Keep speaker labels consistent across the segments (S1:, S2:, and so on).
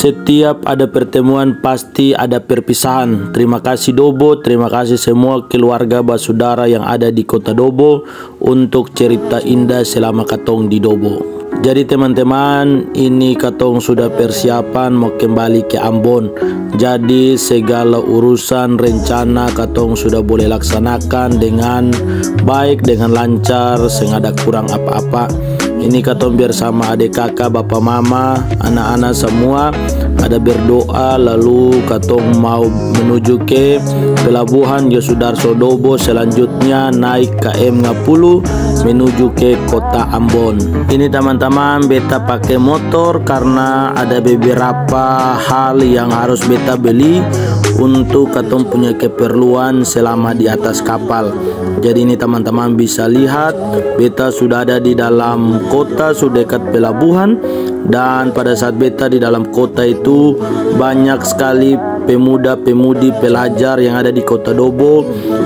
S1: Setiap ada pertemuan pasti ada perpisahan. Terima kasih Dobo, terima kasih semua keluarga basudara yang ada di kota Dobo untuk cerita indah selama katong di Dobo. Jadi teman-teman, ini katong sudah persiapan mau kembali ke Ambon. Jadi segala urusan rencana katong sudah boleh laksanakan dengan baik, dengan lancar, sehingga ada kurang apa-apa. Ini katong bersama adik kakak, bapak mama, anak-anak semua ada berdoa, lalu katong mau menuju ke pelabuhan Yosudarso Dobo, selanjutnya naik KM 10 menuju ke kota Ambon. Ini teman-teman beta pakai motor karena ada beberapa hal yang harus beta beli untuk katong punya keperluan selama di atas kapal. Jadi ini teman-teman bisa lihat beta sudah ada di dalam kota, sudah dekat pelabuhan, dan pada saat beta di dalam kota itu banyak sekali pemuda-pemudi pelajar yang ada di kota Dobo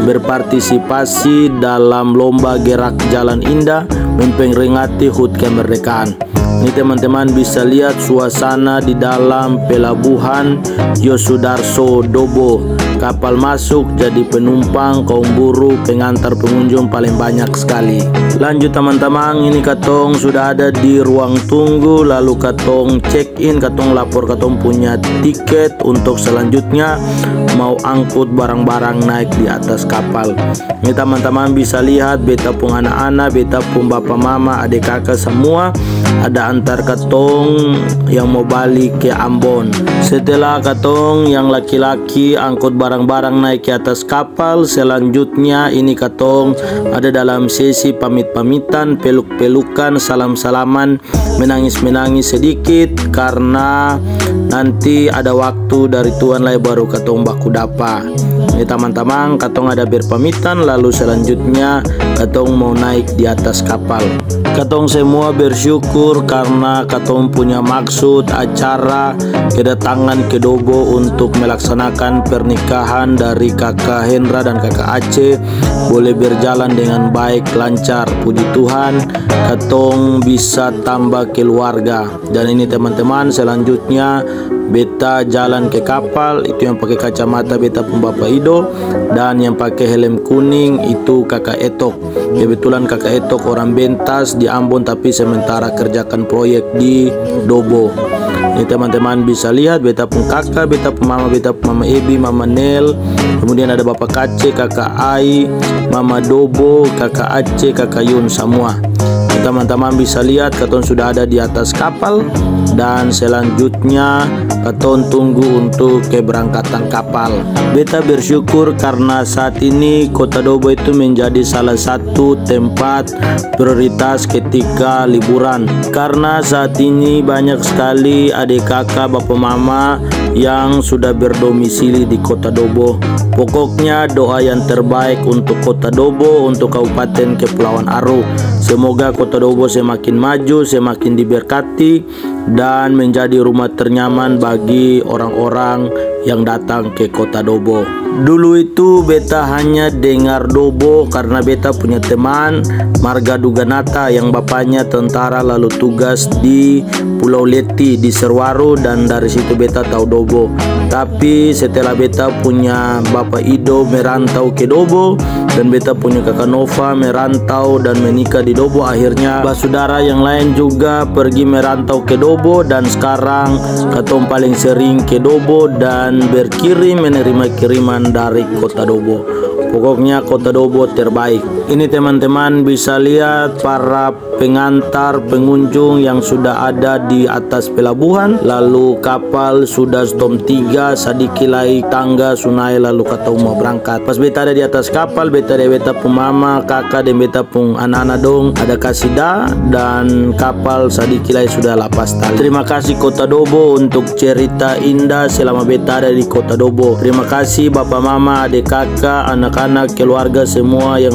S1: berpartisipasi dalam lomba gerak jalan indah memperingati HUT kemerdekaan. Ini teman-teman bisa lihat suasana di dalam pelabuhan Yosudarso Dobo. Kapal masuk, jadi penumpang, kaum buruh, pengantar pengunjung paling banyak sekali. Lanjut teman-teman, ini katong sudah ada di ruang tunggu, lalu katong check in, katong lapor katong punya tiket untuk selanjutnya mau angkut barang-barang naik di atas kapal. Ini teman-teman bisa lihat beta pun anak-anak, beta pun bapak mama, adik kakak semua ada antar katong yang mau balik ke Ambon. Setelah katong yang laki-laki angkut barang-barang naik ke atas kapal, selanjutnya ini katong ada dalam sesi pamit-pamitan, peluk-pelukan, salam-salaman, menangis-menangis sedikit karena nanti ada waktu dari Tuhan lah baru katong baku dapa. Ini teman-teman katong ada berpamitan, lalu selanjutnya katong mau naik di atas kapal. Katong semua bersyukur karena katong punya maksud acara kedatangan ke Dobo untuk melaksanakan pernikahan dari kakak Hendra dan kakak Aceh boleh berjalan dengan baik, lancar. Puji Tuhan katong bisa tambah keluarga. Dan ini teman-teman selanjutnya beta jalan ke kapal, itu yang pakai kacamata beta pun Bapak Ido, dan yang pakai helm kuning itu kakak Etok. Kebetulan kakak Etok orang Bentas di Ambon tapi sementara kerjakan proyek di Dobo. Ini teman-teman bisa lihat beta pun kakak, beta pun mama Ebi, mama Nel, kemudian ada bapak Kace, kakak Ai, mama Dobo, kakak Aceh, kakak Yun semua. Teman-teman bisa lihat katong sudah ada di atas kapal, dan selanjutnya katong tunggu untuk keberangkatan kapal. Beta bersyukur karena saat ini kota Dobo itu menjadi salah satu tempat prioritas ketika liburan, karena saat ini banyak sekali adik kakak, bapak mama yang sudah berdomisili di kota Dobo. Pokoknya doa yang terbaik untuk kota Dobo, untuk Kabupaten Kepulauan Aru. Semoga kota Dobo semakin maju, semakin diberkati, dan menjadi rumah ternyaman bagi orang-orang yang datang ke kota Dobo. Dulu itu beta hanya dengar Dobo karena beta punya teman Marga Duganata yang bapaknya tentara lalu tugas di Pulau Leti di Serwaru, dan dari situ beta tahu Dobo. Tapi setelah beta punya Bapak Ido merantau ke Dobo dan beta punya kakak Nova merantau dan menikah di Dobo, akhirnya basudara yang lain juga pergi merantau ke Dobo, dan sekarang katong paling sering ke Dobo dan berkirim menerima kiriman dari kota Dobo. Pokoknya kota Dobo terbaik. Ini teman-teman bisa lihat para pengantar pengunjung yang sudah ada di atas pelabuhan, lalu kapal sudah Stom 3 sadikilai tangga sunai, lalu katong mau berangkat. Pas beta ada di atas kapal, beta pun mama, kakak dan beta pun anak-anak dong ada kasida, dan kapal sadikilai sudah lapas tali. Terima kasih kota Dobo untuk cerita indah selama beta ada di kota Dobo. Terima kasih bapak mama, adik kakak, anak-anak, keluarga semua yang sudah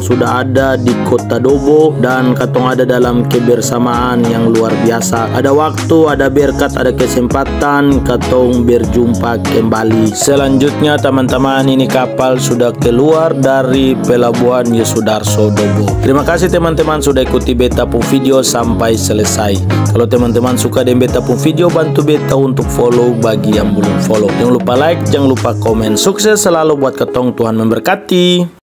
S1: ada di Kota Dobo dan katong ada dalam kebersamaan yang luar biasa. Ada waktu, ada berkat, ada kesempatan katong berjumpa kembali. Selanjutnya teman-teman, ini kapal sudah keluar dari pelabuhan Yosudarso Dobo. Terima kasih teman-teman sudah ikuti beta pun video sampai selesai. Kalau teman-teman suka dengan beta pun video, bantu beta untuk follow bagi yang belum follow. Jangan lupa like, jangan lupa komen. Sukses selalu buat ketong, Tuhan memberkati.